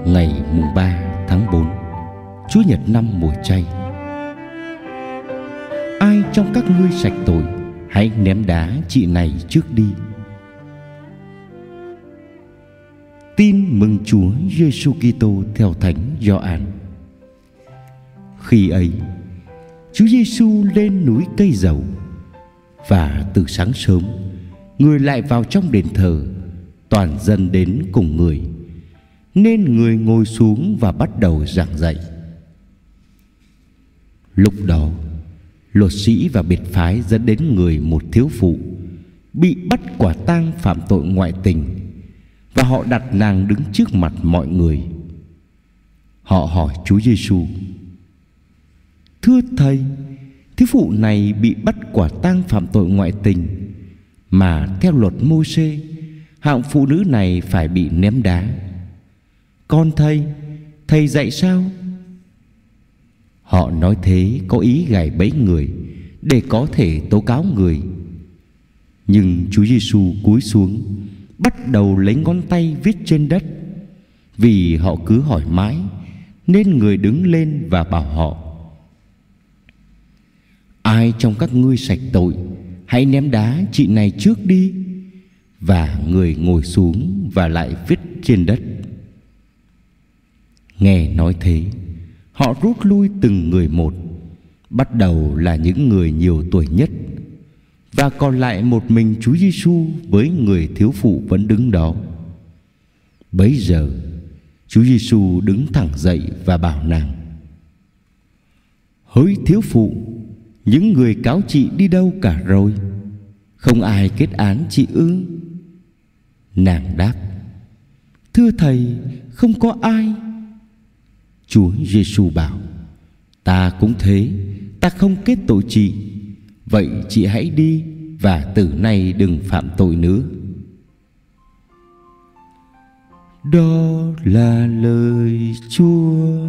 Ngày mùng 3 tháng 4, Chúa Nhật năm mùa chay. Ai trong các ngươi sạch tội, hãy ném đá chị này trước đi. Tin mừng Chúa Giêsu Kitô theo Thánh Gioan. Khi ấy, Chúa Giêsu lên núi Cây Dầu, và từ sáng sớm, người lại vào trong đền thờ, toàn dân đến cùng người, nên người ngồi xuống và bắt đầu giảng dạy. Lúc đó, luật sĩ và biệt phái dẫn đến người một thiếu phụ bị bắt quả tang phạm tội ngoại tình, và họ đặt nàng đứng trước mặt mọi người. Họ hỏi Chúa Giêsu: "Thưa Thầy, thiếu phụ này bị bắt quả tang phạm tội ngoại tình, mà theo luật Mô-sê, hạng phụ nữ này phải bị ném đá. Còn Thầy dạy sao?" Họ nói thế có ý gài bẫy người để có thể tố cáo người. Nhưng Chúa Giêsu cúi xuống, bắt đầu lấy ngón tay viết trên đất. Vì họ cứ hỏi mãi, nên người đứng lên và bảo họ: "Ai trong các ngươi sạch tội, hãy ném đá chị này trước đi." Và người ngồi xuống và lại viết trên đất. Nghe nói thế, họ rút lui từng người một, bắt đầu là những người nhiều tuổi nhất, và còn lại một mình Chúa Giêsu với người thiếu phụ vẫn đứng đó. Bấy giờ Chúa Giêsu đứng thẳng dậy và bảo nàng: "Hỡi thiếu phụ, những người cáo chị đi đâu cả rồi? Không ai kết án chị ư?" Nàng đáp: "Thưa Thầy, không có ai." Chúa Giêsu bảo: "Ta cũng thế, ta không kết tội chị. Vậy chị hãy đi, và từ nay đừng phạm tội nữa." Đó là lời Chúa.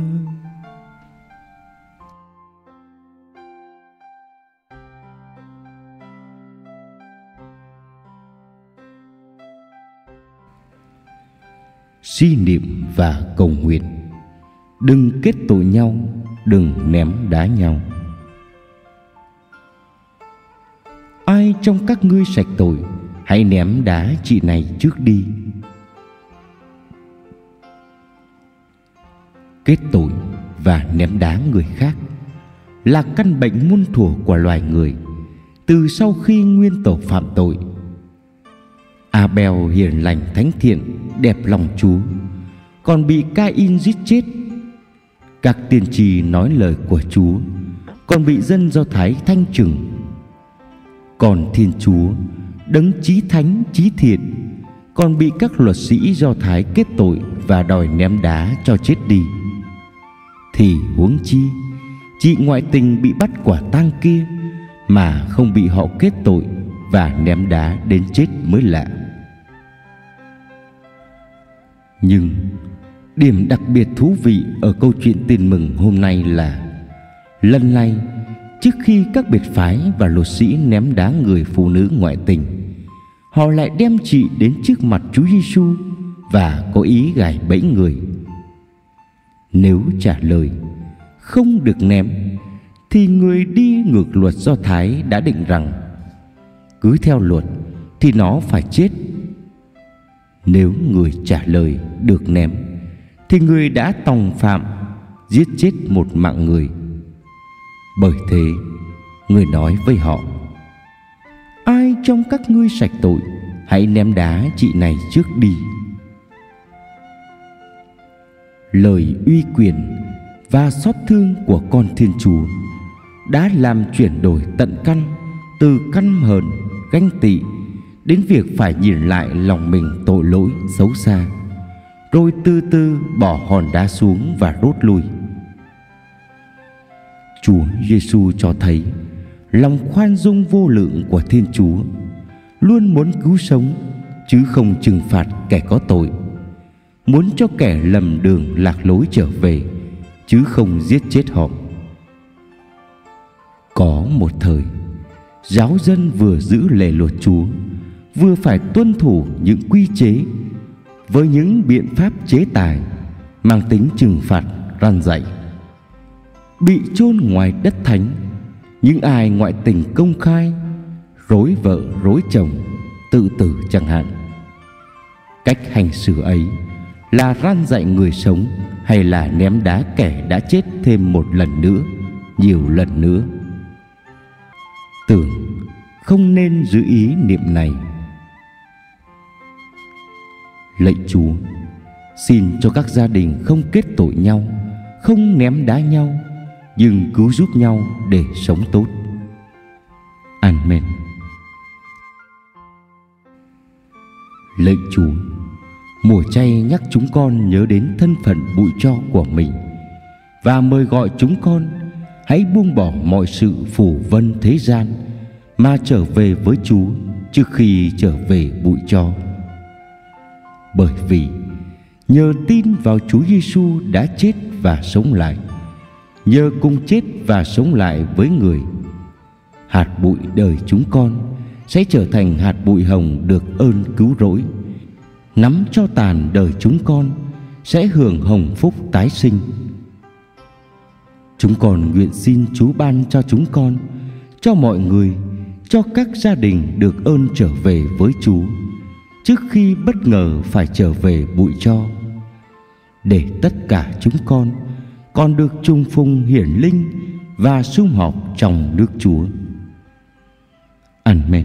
Suy niệm và cầu nguyện. Đừng kết tội nhau, đừng ném đá nhau. Ai trong các ngươi sạch tội, hãy ném đá chị này trước đi. Kết tội và ném đá người khác là căn bệnh muôn thuở của loài người từ sau khi nguyên tổ phạm tội. Abel hiền lành thánh thiện, đẹp lòng Chúa, còn bị Ca-in giết chết. Các tiên tri nói lời của Chúa, còn bị dân Do Thái thanh trừng. Còn Thiên Chúa, đấng chí thánh chí thiện, còn bị các luật sĩ Do Thái kết tội và đòi ném đá cho chết đi. Thì huống chi chị ngoại tình bị bắt quả tang kia mà không bị họ kết tội và ném đá đến chết mới lạ. Nhưng điểm đặc biệt thú vị ở câu chuyện tin mừng hôm nay là lần này, trước khi các biệt phái và luật sĩ ném đá người phụ nữ ngoại tình, họ lại đem chị đến trước mặt Chúa Giêsu và có ý gài bẫy người. Nếu trả lời không được ném, thì người đi ngược luật Do Thái đã định rằng cứ theo luật thì nó phải chết. Nếu người trả lời được ném, thì người đã tòng phạm, giết chết một mạng người. Bởi thế, người nói với họ: "Ai trong các ngươi sạch tội, hãy ném đá chị này trước đi." Lời uy quyền và xót thương của con Thiên Chúa đã làm chuyển đổi tận căn, từ căm hờn, ganh tị đến việc phải nhìn lại lòng mình tội lỗi xấu xa, rồi từ từ bỏ hòn đá xuống và rút lui. Chúa Giêsu cho thấy lòng khoan dung vô lượng của Thiên Chúa, luôn muốn cứu sống chứ không trừng phạt kẻ có tội, muốn cho kẻ lầm đường lạc lối trở về chứ không giết chết họ. Có một thời, giáo dân vừa giữ lề luật Chúa, vừa phải tuân thủ những quy chế với những biện pháp chế tài mang tính trừng phạt răn dạy. Bị chôn ngoài đất thánh những ai ngoại tình công khai, rối vợ rối chồng, tự tử chẳng hạn. Cách hành xử ấy là răn dạy người sống hay là ném đá kẻ đã chết thêm một lần nữa, nhiều lần nữa? Tưởng không nên giữ ý niệm này. Lạy Chúa, xin cho các gia đình không kết tội nhau, không ném đá nhau, nhưng cứu giúp nhau để sống tốt. Amen. Lạy Chúa, mùa chay nhắc chúng con nhớ đến thân phận bụi tro của mình và mời gọi chúng con hãy buông bỏ mọi sự phủ vân thế gian mà trở về với Chúa trước khi trở về bụi tro. Bởi vì nhờ tin vào Chúa Giêsu đã chết và sống lại, nhờ cùng chết và sống lại với người, hạt bụi đời chúng con sẽ trở thành hạt bụi hồng được ơn cứu rỗi. Nắm cho tàn đời chúng con sẽ hưởng hồng phúc tái sinh. Chúng con nguyện xin Chúa ban cho chúng con, cho mọi người, cho các gia đình được ơn trở về với Chúa trước khi bất ngờ phải trở về bụi tro, để tất cả chúng con còn được chung phùng hiển linh và sum họp trong nước Chúa. Amen.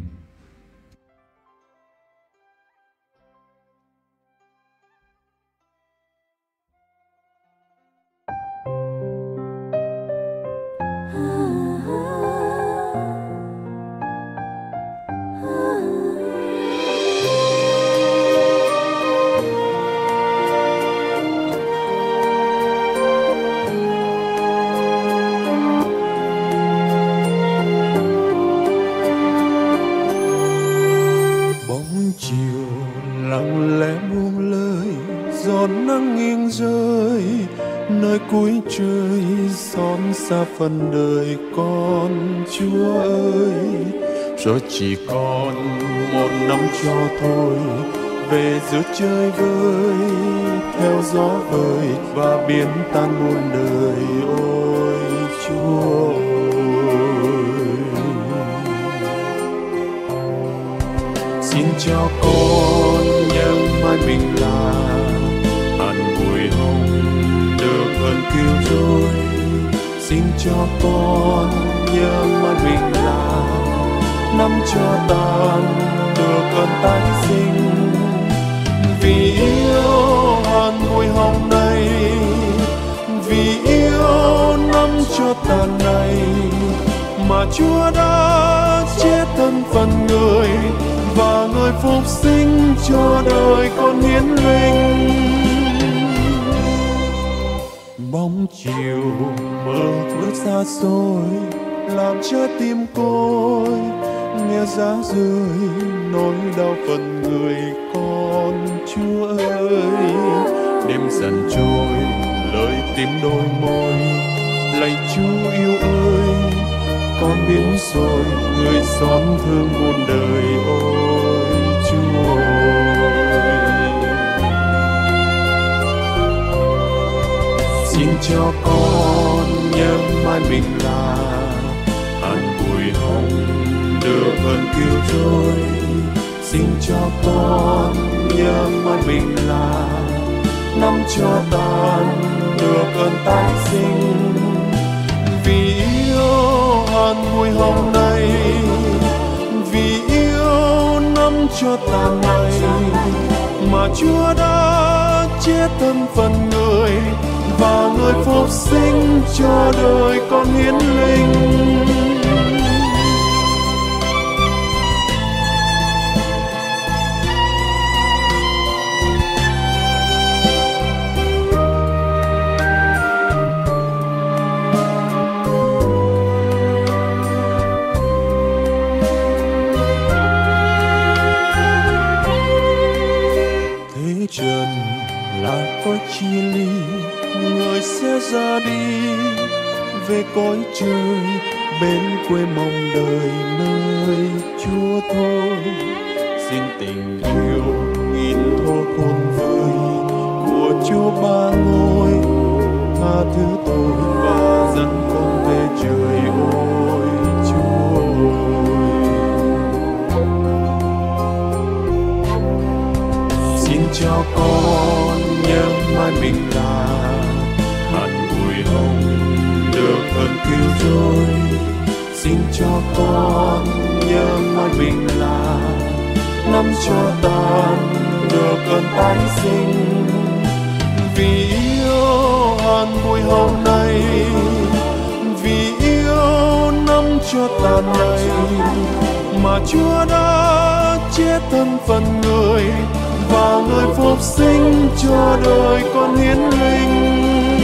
Nơi cuối trời xót xa phần đời con, Chúa ơi, rồi chỉ còn một năm cho thôi, về giữa chơi vơi theo gió vơi và biến tan muôn đời. Ôi Chúa ơi, xin cho con nhớ mãi mình là hạt bụi hồng được ơn cứu rỗi. Xin cho con nhớ mãi mình là nắm cho tàn được ơn tái sinh. Vì yêu hạt bụi hồng này, vì yêu nắm cho tàn này, mà Chúa đã chết thân phận người và người phục sinh cho đời con hiến linh. Bóng chiều mơ ước xa xôi làm trái tim côi, nghe giá rơi nỗi đau phần người con. Chúa ơi, đêm dần trôi lời tím đôi môi, lạy Chúa yêu ơi, con biết rồi người xót thương muôn đời. Ôi Chúa ơi, xin cho con nhớ mãi mình là hạt bụi hồng được ơn cứu rỗi. Xin cho con nhớ mãi mình là nắm cho tàn được ơn tái sinh. Vì yêu hạt bụi hồng này, vì yêu nắm cho tàn này, mà Chúa đã chết thân phận người và người phục sinh cho đời con hiến linh. Thế trần là cõi chia ly, người sẽ ra đi về cõi trời bên quê mong đời nơi Chúa thôi. Xin tình yêu nghìn thô khôn vơi của Chúa ba ngôi, tha thứ tôi và dẫn con về trời. Ôi Chúa ơi, xin cho con nhớ mãi mình là hạt bụi hồng được ơn cứu rỗi. Xin cho con nhớ mãi mình là năm cho tàn được ơn tái sinh. Vì yêu hạt bụi hồng này, vì yêu năm cho tàn này, mà Chúa đã chết thân phận người và người phục sinh cho đời con hiến linh.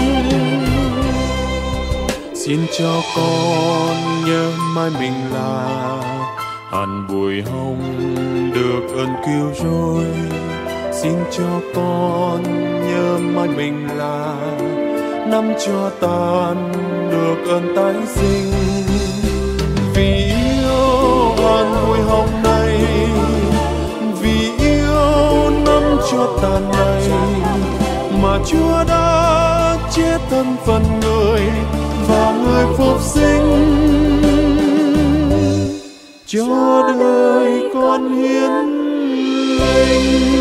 Xin cho con nhớ mãi mình là hạt bụi hồng được ơn cứu rỗi. Xin cho con nhớ mãi mình là năm cho tàn được ơn tái sinh. Vì yêu hạt bụi hồng này, vì yêu năm cho tàn này, mà Chúa đã chết thân phận người và người phục sinh cho đời con hiến linh.